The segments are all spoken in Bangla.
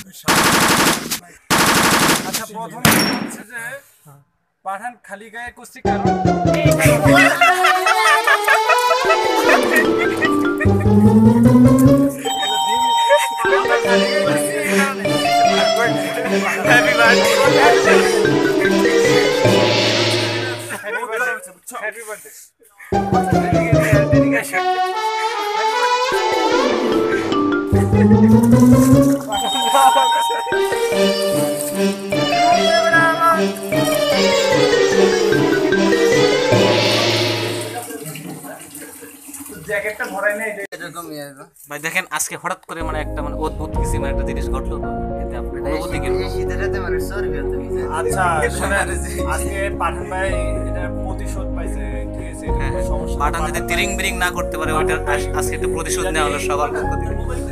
আচ্ছা, প্রথম হচ্ছে যে পাঠান খালি গায়ে কুস্তি কারণ হ্যাপি বার্থডে। জ্যাকেটটা ভরাই নাই এরকমই হবে ভাই। দেখেন আজকে হঠাৎ করে মানে একটা মানে অদ্ভুত কিছু মানে একটা জিনিস ঘটলো, এতে আপনার অনুভূতি কি? আচ্ছা শুনেন, আজকে পাঠান ভাই এটা প্রতিশোধ পাইছে, ঠিক আছে? সমস্যা পাঠান যদি তিরিং বিরিং না করতে পারে ওইটা আজকে একটা প্রতিশোধ নেওয়া হলো সবার পক্ষ থেকে।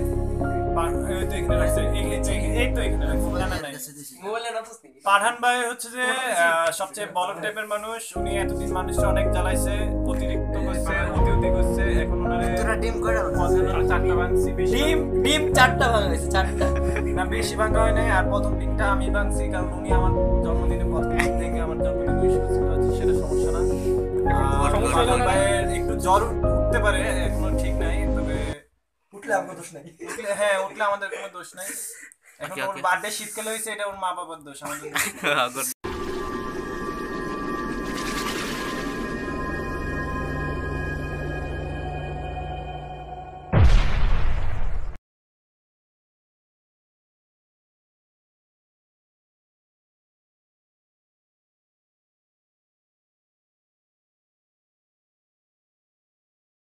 পাঠান ভাই হচ্ছে যে সবচেয়ে বলক টাইপের মানুষ। উনি এতদিন মানুষটা অনেক জ্বালাইছে, অতিরিক্ত করছে, অতি করছে। এখন ওনারে ডিম করে চারটা ভাঙছি, ডিম চারটা ভাঙাইছে, চারটা না বেশি ভাঙা হয় নাই। আর প্রথম দিনটা আমি ভাঙছি, কারণ উনি আমার জন্মদিনে প্রথম দিন থেকে আমার জন্মদিন উইশ করছিল, সেটা সমস্যা না। পাঠান ভাইয়ের একটু জ্বর উঠতে পারে, এখনো ঠিক নাই, তবে উঠলে আমার দোষ নাই। হ্যাঁ, উঠলে আমাদের কোনো দোষ নাই। এখন ওর বার্থডে শীতকালে হয়েছে, এটা ওর মা বাবার দোষ, আমাদের